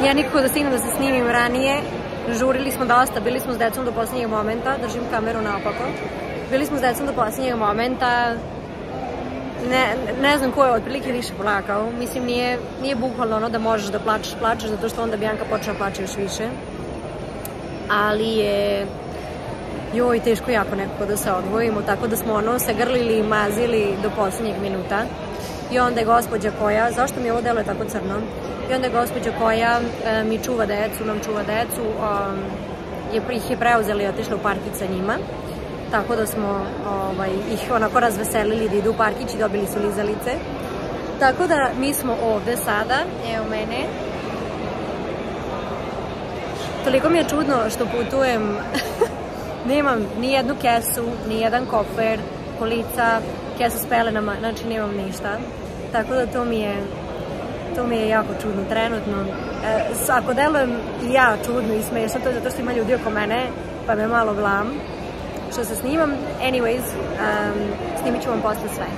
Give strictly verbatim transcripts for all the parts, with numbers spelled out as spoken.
Ja nikako da stignem da se snimim ranije. Žurili smo dosta, bili smo s decom do posljednjeg momenta, držim kameru naopako. Bili smo s decom do posljednjeg momenta, ne, ne znam ko je otprilike više plakao. Mislim, nije, nije bukvalno ono da možeš da plačeš, plačeš, zato što onda Bianca počne da plače još više. Ali je, joj, teško jako nekako da se odvojimo, tako da smo ono se grlili i mazili do posljednjeg minuta. I onda je gospođa koja, zašto mi ovo deluje tako crno? I onda je gospođa koja e, mi čuva decu, nam čuva decu, um, je, ih je preuzela i otišla u parkić sa njima. Tako da smo ovaj, ih onako razveselili da idu u parkić i dobili su lizalice. Tako da mi smo ovde sada, evo mene. Toliko mi je čudno što putujem, nemam ni jednu kesu, ni jedan kofer, kolica, kesu s pelenama, znači nemam ništa. Tako da to mi je, to mi je jako čudno trenutno. E, ako delujem i ja čudno i smešno, to je zato što ima ljudi oko mene, pa me malo blam što se snimam. Anyways, um, snimit ću vam posle sve.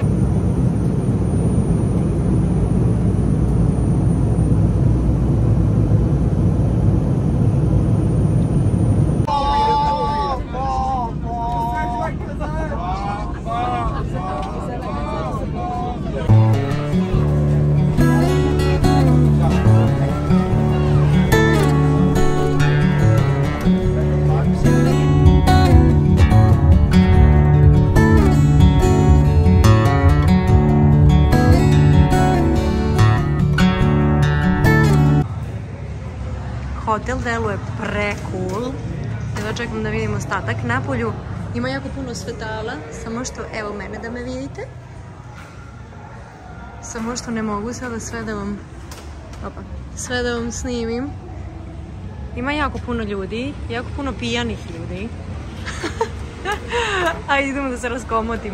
Hotel deluje pre-cool. Evo čekam da vidim ostatak. Napolju ima jako puno svetala, samo što, evo mene da me vidite. Samo što ne mogu sada sve da vam, opa, sve da vam snimim. Ima jako puno ljudi, jako puno pijanih ljudi. A idemo da se raskomotim.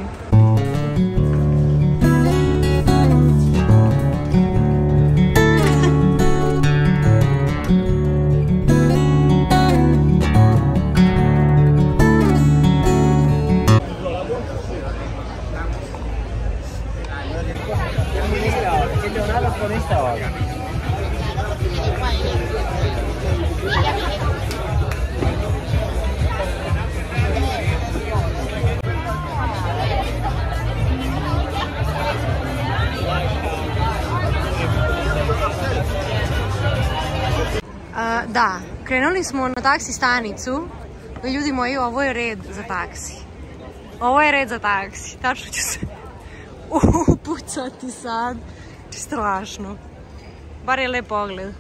Da, krenuli smo na taksi stanicu. Ljudi moji, ovo je red za taksi. Ovo je red za taksi. Tačno ću se upucati sad. Strašno. Bar je lep pogled.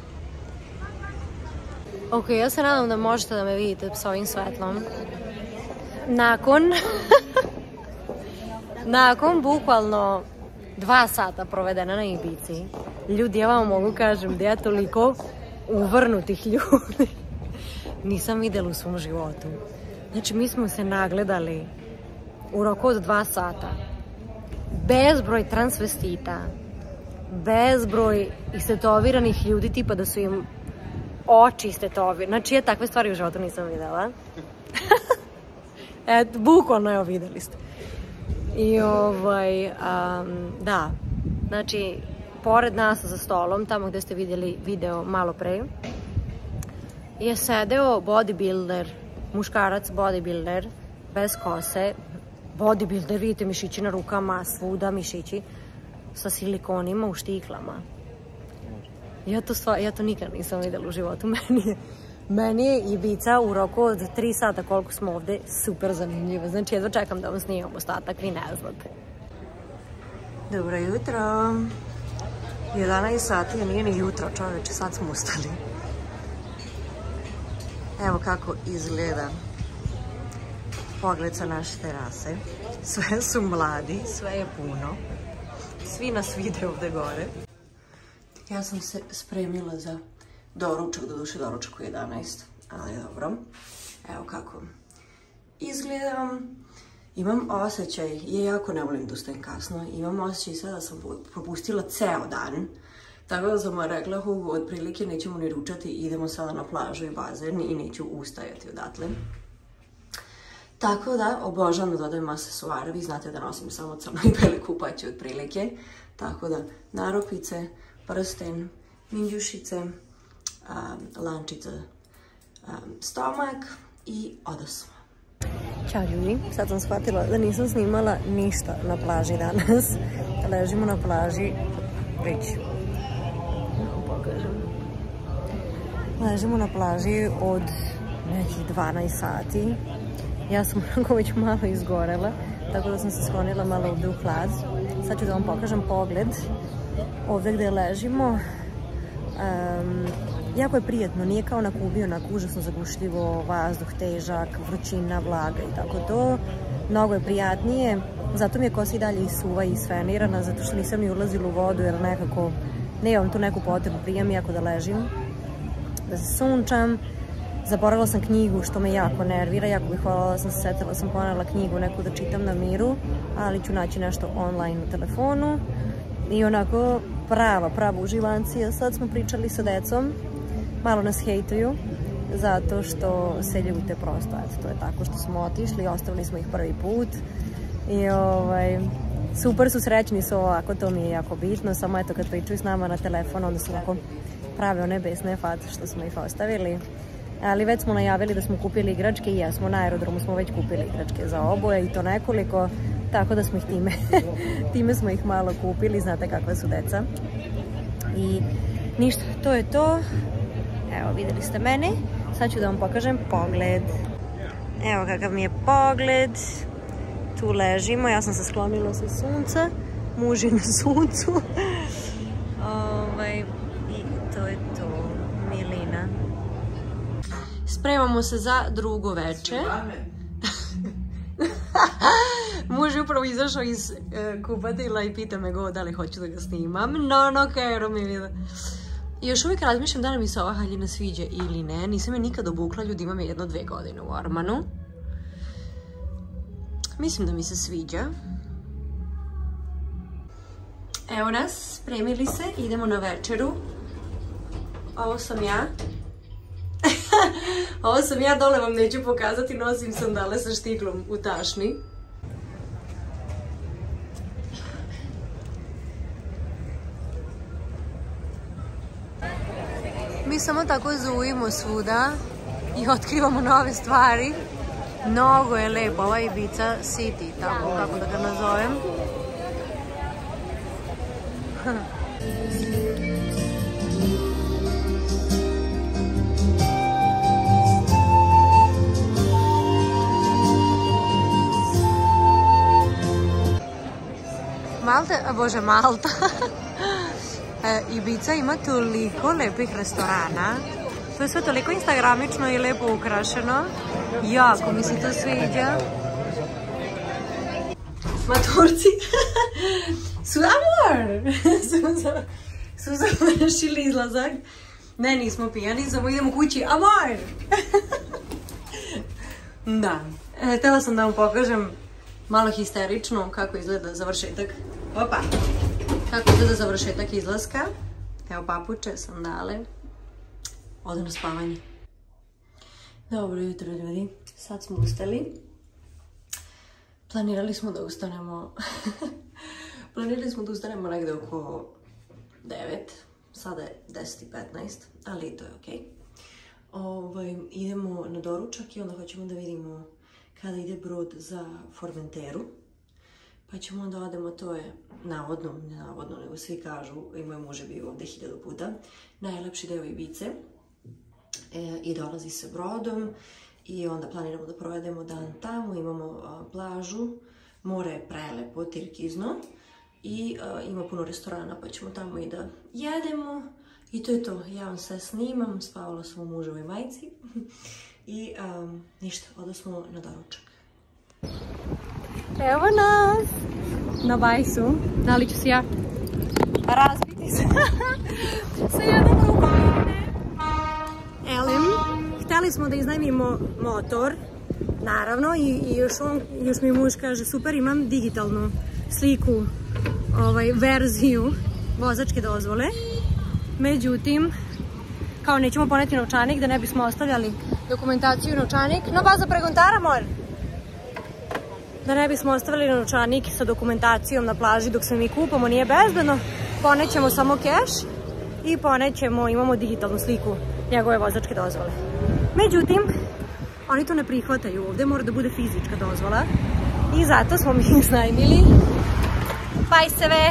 Ok, ja se nadam da možete da me vidite s ovim svetlom. Nakon... Nakon bukvalno dva sata provedena na Ibici. Ljudi, ja vam mogu kažem da ja toliko uvrnutih ljudi nisam videla u svom životu. Znači, mi smo se nagledali u roku od dva sata. Bezbroj transvestita, bezbroj istetoviranih ljudi, tipa da su im oči istetovirane. Znači, ja takve stvari u životu nisam videla. Eto, bukvalno, evo, videli ste. I ovaj, um, da, znači, pored nas za stolom, tamo gde ste vidjeli video malo pre, je sedeo bodybuilder, muškarac bodybuilder, bez kose, bodybuilder, vidite mišići na rukama, svuda mišići, sa silikonima u štiklama. Ja to, stvar, ja to nikad nisam vidjela u životu. Meni je, meni je Ibiza u roku od tri sata koliko smo ovde super zanimljiva. Znači, jedva čekam da vam snimam ostatak, vi ne znate. Dobro jutro. jedanaest sati, a nije ni jutro, čoveče, sad smo ustali. Evo kako izgleda pogled sa naše terase. Sve su mladi, sve je puno. Svi nas vide ovde gore. Ja sam se spremila za doručak, do duše doručak u jedanaest, ali dobro. Evo kako izgledam. Imam osjećaj, je jako ne volim da ustajem kasno, imam osjećaj sada da sam propustila ceo dan. Tako da sam rekla, Hugo, otprilike nećemo ni ručati, idemo sada na plažu i bazen i neću ustajati odatle. Tako da, obožavam da dodajem aksesuare, vi znate da nosim samo crno i bele kupaće otprilike. Tako da, narupice, prsten, minđušice, um, lančić za um, stomak i odasmo. Ćao ljudi, sad sam shvatila da nisam snimala ništa na plaži danas. Ležimo na plaži već, pokažem. Ležimo na plaži od nekih dvanaest sati. Ja sam onako već malo izgorela, tako da sam se sklonila malo ovdje u hlad. Sad ću da vam pokažem pogled ovdje gdje ležimo. Um, jako je prijetno, nije kao na Kubi, onako užasno zagušljivo, vazduh težak, vrućina, vlaga i tako to. Mnogo je prijatnije, zato mi je kosa i dalje isuva i sfenirana, zato što nisam ni ulazila u vodu jer nekako nemam tu neku potrebu, prija mi jako da ležim, da se sunčam. Zaboravila sam knjigu što me jako nervira, jako bih hvala da sam se setila, sam ponela knjigu neku da čitam na miru, ali ću naći nešto online u telefonu. I onako prava, prava uživancija. Sad smo pričali sa decom, malo nas hejtuju, zato što se ljute prosto, eto, to je tako što smo otišli, ostavili smo ih prvi put i ovaj, super su, srećni su ovako, to mi je jako bitno, samo eto kad pričaju s nama na telefon, onda su ovako prave one besne fate što smo ih ostavili. Ali već smo najavili da smo kupili igračke i jesmo, na aerodromu smo već kupili igračke za oboje i to nekoliko, tako da smo ih time, time smo ih malo kupili, znate kakva su deca. I ništa, to je to. Evo, vidjeli ste mene, sad ću da vam pokažem pogled. Evo kakav mi je pogled, tu ležimo, ja sam se sklonila sa sunca, muž je na suncu. Ovaj, i to je to, milina. Spremamo se za drugo veče. Muž je upravo izašao iz uh, kupatila i pita me go da li hoću da ga snimam. No, no, kajero mi vidi. I još uvijek razmišljam da li mi se ova haljina sviđa ili ne. Nisam je nikad obukla, ljudi, imam je jedno dve godine u ormanu. Mislim da mi se sviđa. Evo nas, spremili se, idemo na večeru. Ovo sam ja. Ovo sam ja, dole vam neću pokazati, nosim sandale sa štiklom u tašni. Mi samo tako zujimo svuda i otkrivamo nove stvari. Mnogo je lepo, ova Ibiza City, tako kako da ga nazovem. Malta, a bože, Malta. Ibiza ima toliko lepih restorana. To je sve toliko instagramično i lepo ukrašeno. Jako mi se to sviđa. Maturci su amor! Su završili izlazak. Ne, nismo pijani, samo idemo kući. Amor! Da. E, htjela sam da vam pokažem malo histerično kako izgleda završetak. Opa! Kako izgleda završetak izlaska. Evo papuče, sandale. Ode na spavanje. Dobro jutro, ljudi. Sad smo ustali. Planirali smo da ustanemo... Planirali smo da ustanemo negde oko devet. Sada je deset i petnaest, ali to je okej. Ovaj, idemo na doručak i onda hoćemo da vidimo kada ide brod za Formenteru. Pa ćemo onda odemo, to je navodno, ne navodno, nego svi kažu, i moj muž je bio ovdje hiljadu puta, najlepši deo Ibize. E, I dolazi se brodom i onda planiramo da provedemo dan tamo, imamo a, plažu, more je prelepo, tirkizno i a, ima puno restorana pa ćemo tamo i da jedemo i to je to. Ja vam sve snimam, spavala sam u muževoj majici i a, ništa, odosmo na doručak. Evo nas! Na bajsu. Da li ću se ja razbiti se sa jednom rukom? Elim, htjeli smo da iznajmimo motor, naravno, i, i još, on, još mi muž kaže, super, imam digitalnu sliku, ovaj, verziju vozačke dozvole. Međutim, kao nećemo poneti novčanik, da ne bismo ostavljali dokumentaciju i novčanik. No, baza pregontara, mor! Da ne bismo ostavili novčanik sa dokumentacijom na plaži dok se mi kupamo, nije bezbedno. Ponećemo samo keš i ponećemo, imamo digitalnu sliku njegove vozačke dozvole. Međutim, oni to ne prihvataju ovde, mora da bude fizička dozvola i zato smo mi iznajmili bajseve.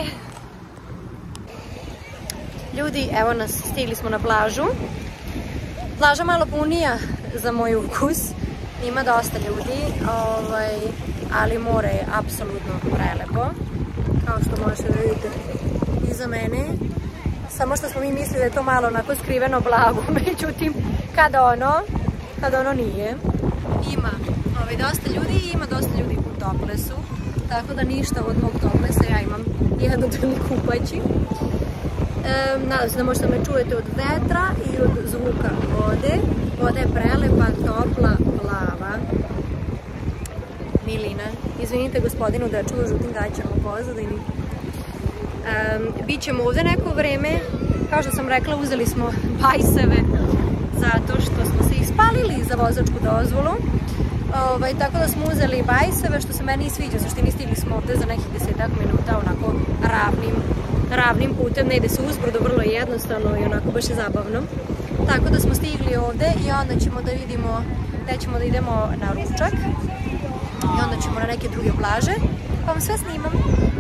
Ljudi, evo nas, stigli smo na plažu. Plaža malo punija za moj ukus, ima dosta ljudi, ovaj, ali more je apsolutno prelepo, kao što možete da vidite iza mene. Samo što smo mi mislili da je to malo onako skriveno blago, međutim, kada ono, kada ono nije. Ima ovaj, dosta ljudi i ima dosta ljudi u toplesu, tako da ništa od mog toplesa, ja imam jednu drni kupaći. E, nadam se da možete me čujete od vetra i od zvuka vode. Voda je prelepa, topla, plava. Milina. Izvinite gospodinu dečku u žutim gaćama u pozadini. E, Bićemo ovde neko vreme. Kao što sam rekla, uzeli smo bajseve zato što smo se ispalili za vozačku dozvolu. Ovaj, tako da smo uzeli bajseve, što se meni i sviđa. U suštini stigli smo ovde za nekih desetak minuta onako ravnim, ravnim putem. Ne ide se uzbrdo, vrlo je jednostavno i onako baš je zabavno. Tako da smo stigli ovde i onda ćemo da vidimo gde ćemo da idemo na ručak. I onda ćemo na neke druge plaže. Pa vam sve snimam.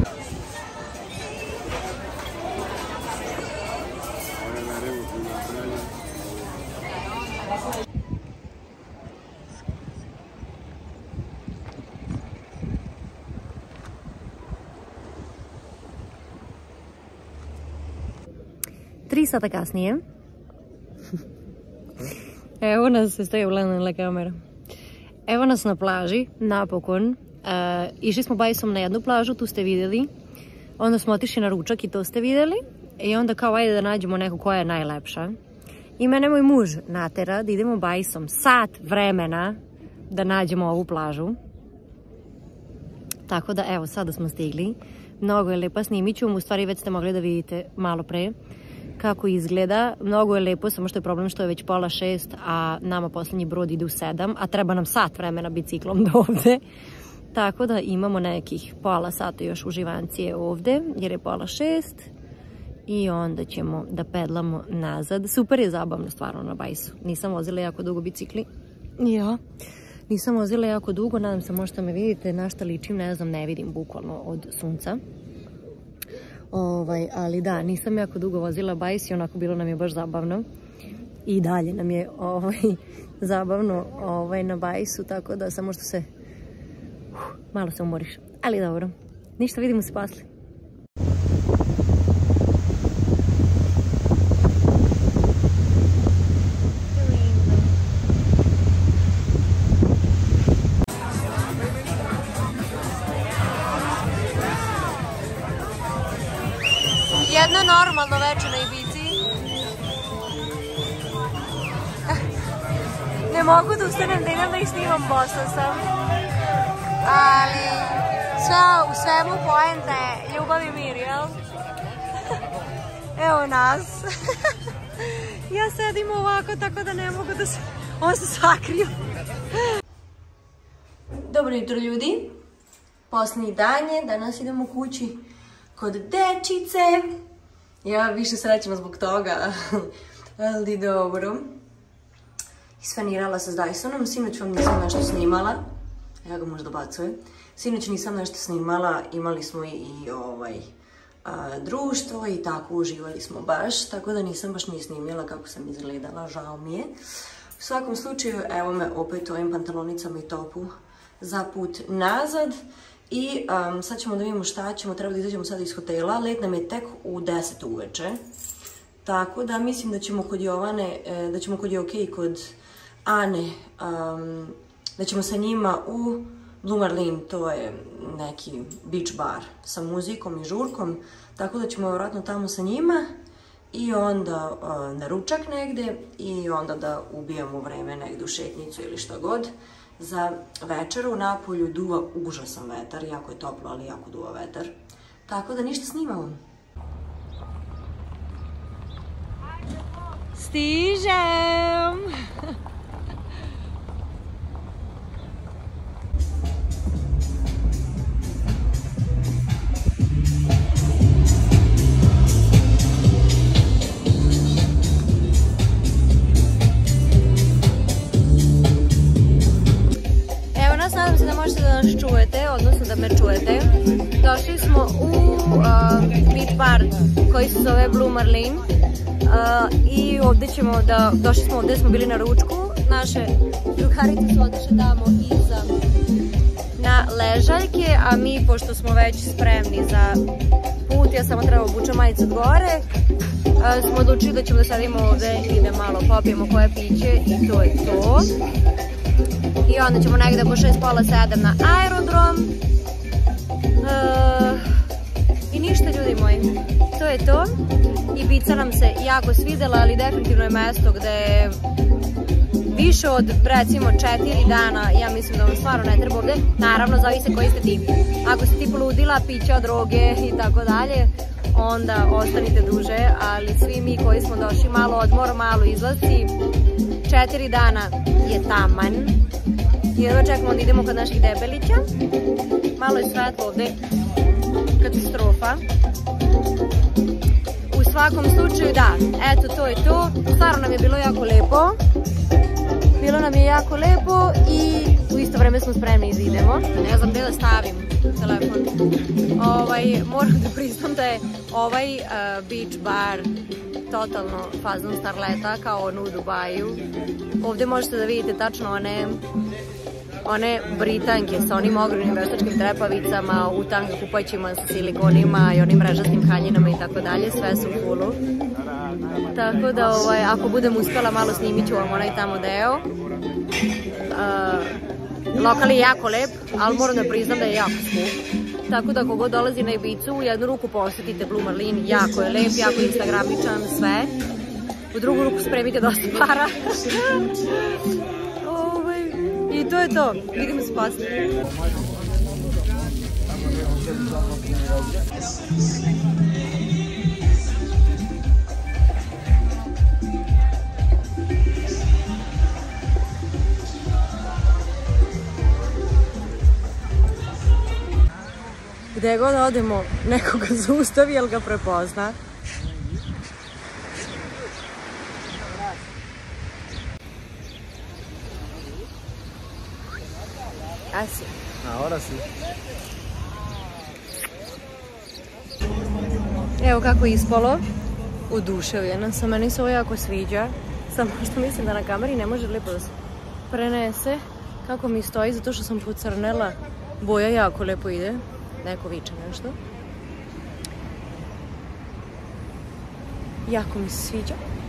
Tri sata kasnije. Evo nas, se stoji ugledala kamera. Evo nas na plaži, napokon. E, išli smo bajsom na jednu plažu, tu ste vidjeli. Onda smo otišli na ručak i to ste vidjeli. I onda kao ajde da nađemo neku koja je najlepša. I mene moj muž natera da idemo bajsom sat vremena da nađemo ovu plažu. Tako da evo, sada smo stigli. Mnogo je lepa, snimit ću vam, u stvari već ste mogli da vidite malo pre kako izgleda. Mnogo je lepo, samo što je problem što je već pola šest, a nama posljednji brod ide u sedam, a treba nam sat vremena biciklom do ovde. Tako da imamo nekih pola sata još uživancije ovde, jer je pola šest. I onda ćemo da pedlamo nazad. Super je zabavno stvarno na bajsu. Nisam vozila jako dugo bicikli. Ja. Nisam vozila jako dugo, nadam se možda me vidite na šta ličim, ne znam, ne vidim bukvalno od sunca. Ovaj, ali da, nisam jako dugo vozila bajs i onako bilo nam je baš zabavno. I dalje nam je ovaj, zabavno ovaj, na bajsu, tako da samo što se uh, malo se umoriš. Ali dobro, ništa, vidimo se posle. Jedno normalno večer na Ibizi. Ne mogu da ustanem da idem da ih snimam, bosna sam. Ali sve u svemu poenta je ljubav i mir, jel? Evo nas. Ja sedim ovako tako da ne mogu da se... On se sakrio. Dobro jutro ljudi. Posljednji dan je, danas idemo kući kod dečice. Ja više srećena zbog toga, ali dobro. Isfanirala se s Dysonom, sinoć vam nisam nešto snimala. Ja ga možda bacuje. Sinoć nisam nešto snimala, imali smo i ovaj a, društvo i tako uživali smo baš, tako da nisam baš ni snimila kako sam izgledala, žao mi je. U svakom slučaju, evo me opet u ovim pantalonicama i topu za put nazad. I um, sad ćemo da vidimo šta ćemo, treba da izađemo sada iz hotela, let nam je tek u deset uveče. Tako da mislim da ćemo kod Jovane, da ćemo kod Joke i kod Ane, um, da ćemo sa njima u Blue Marlin, to je neki beach bar sa muzikom i žurkom, tako da ćemo vjerojatno tamo sa njima i onda uh, na ručak negde i onda da ubijamo vreme negde u šetnicu ili šta god. Za večeru napolju duva užasan vetar, jako je toplo, ali jako duva vetar. Tako da ništa snimamo. Stižem! nas čujete, odnosno da me čujete. Došli smo u uh, beach bar koji se zove Blue Marlin uh, i ovde ćemo da, došli smo ovde, smo bili na ručku, naše drugarice su otišle tamo iza na ležaljke, a mi, pošto smo već spremni za put, ja samo treba obučem majicu od gore, uh, smo odlučili da ćemo da sedimo ovde i da malo popijemo koje piće i to je to. I onda ćemo negde po šest pola sedam na aerodrom. Uh, I ništa, ljudi moji, to je to. Ibiza nam se jako svidela, ali definitivno je mesto gde je više od, recimo, četiri dana, ja mislim da vam stvarno ne treba ovde. Naravno, zavise koji ste ti. Ako ste ti poludila, pića, droge i tako dalje, onda ostanite duže, ali svi mi koji smo došli malo odmor, malo izlasci, četiri dana je taman. I jedva čekamo da idemo kod naših debelića. Malo je svetlo ovde, katastrofa. U svakom slučaju, da, eto, to je to. Stvarno nam je bilo jako lepo. Bilo nam je jako lepo i u isto vreme smo spremni da idemo. Ne znam gde da stavim telefon. Ovaj, moram da priznam da je ovaj uh, beach bar totalno fazon starleta, kao ono u Dubaju. Ovde možete da vidite tačno one one Britanke sa onim ogromnim veštačkim trepavicama, u tanga kupaćima sa silikonima i onim mrežastim haljinama i tako dalje, sve su u fullu. Tako da, ovaj, ako budem uspela, malo snimit ću vam onaj tamo deo. Uh, lokal je jako lep, ali moram da priznam da je jako skup. Tako da, kogod dolazi na Ibizu, u jednu ruku posetite Blue Marlin, jako je lep, jako instagramičan, sve. U drugu ruku spremite dosta para. I to je to. Vidimo se poslije. Gde god odemo, nekoga zaustavi, jel ga prepozna. Así. Ahora sí. Evo kako je ispalo. Oduševljena sam, meni se ovo jako sviđa. Samo što mislim da na kameri ne može lepo da se prenese kako mi stoji, zato što sam pocrnela. Boja jako lepo ide. Neko viče nešto. Jako mi se sviđa.